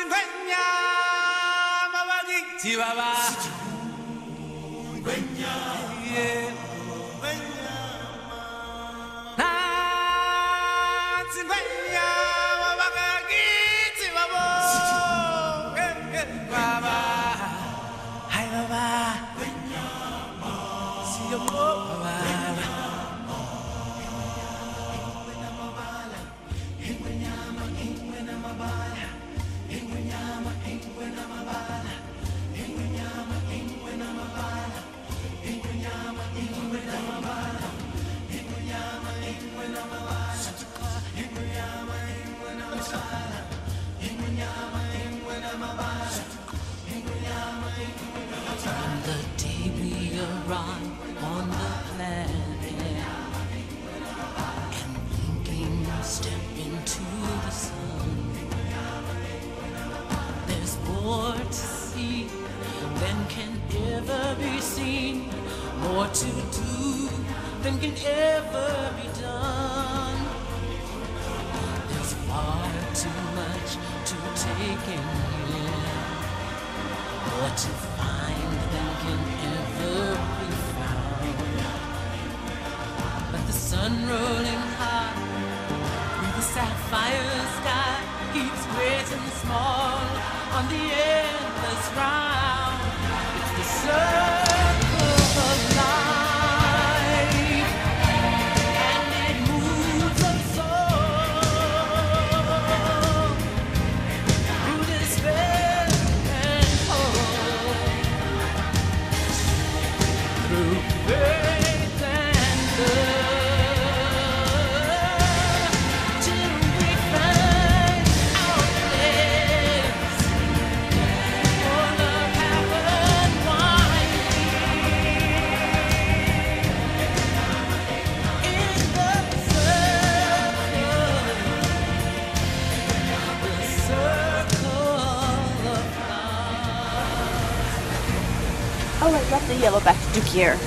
Oh, I love the yellow-backed duck here.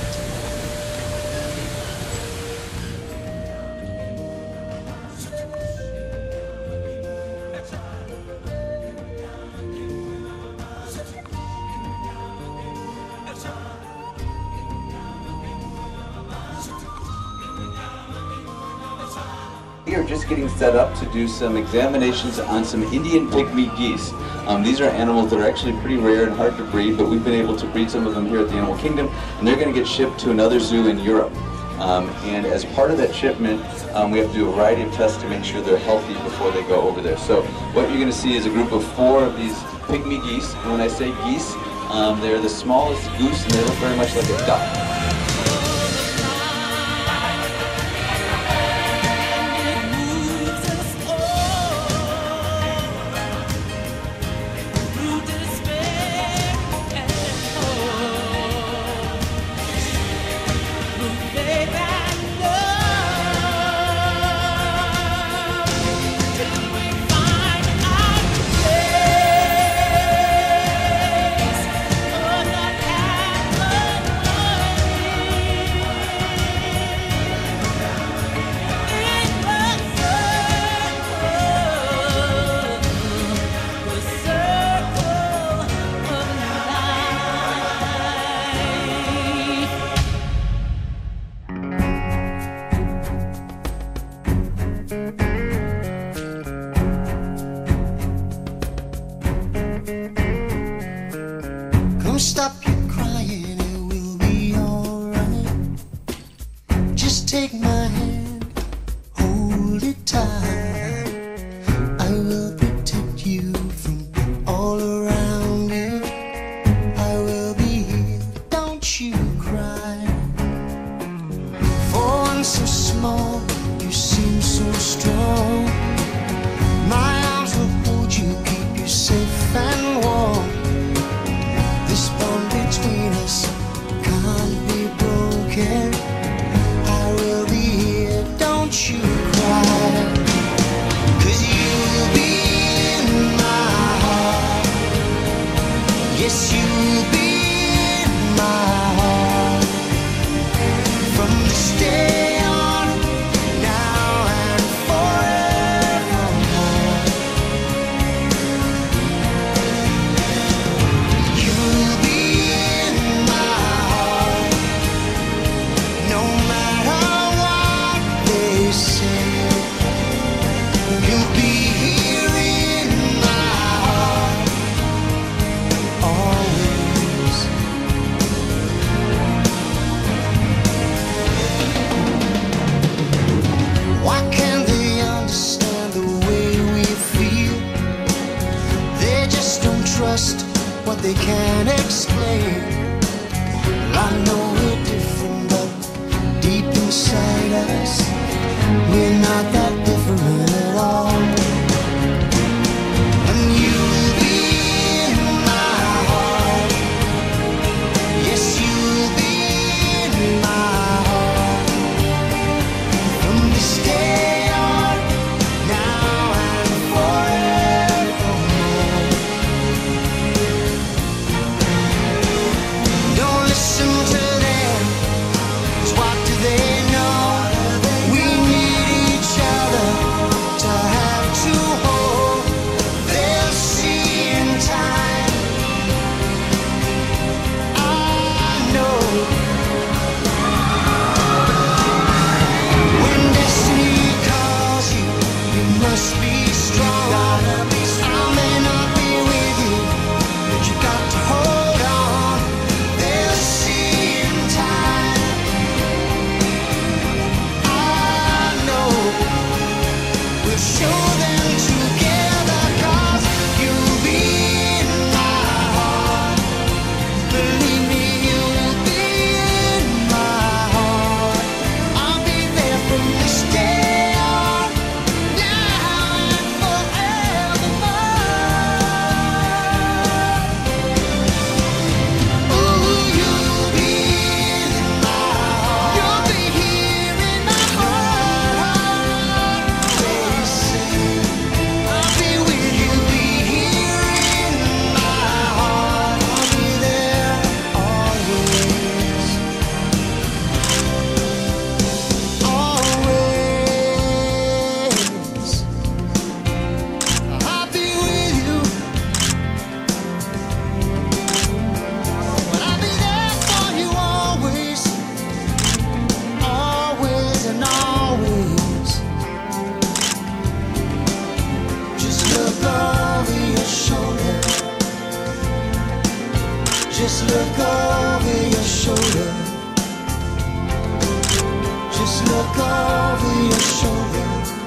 We are just getting set up to do some examinations on some Indian pygmy geese. These are animals that are actually pretty rare and hard to breed, but we've been able to breed some of them here at the Animal Kingdom, and they're going to get shipped to another zoo in Europe. And as part of that shipment, we have to do a variety of tests to make sure they're healthy before they go over there. So what you're going to see is a group of 4 of these pygmy geese. And when I say geese, they're the smallest goose, and they look very much like a duck. Stop your crying, it will be alright. Just take my hand, hold it tight. I will protect you from all around you. I will be here, don't you cry. For one so small, you seem so strong. My arms will hold you, keep you safe and warm. This bond between us can't be broken. I will be here, don't you cry. 'Cause you'll be in my heart. Yes, you'll be in my heart. From this day on, now over your shoulder.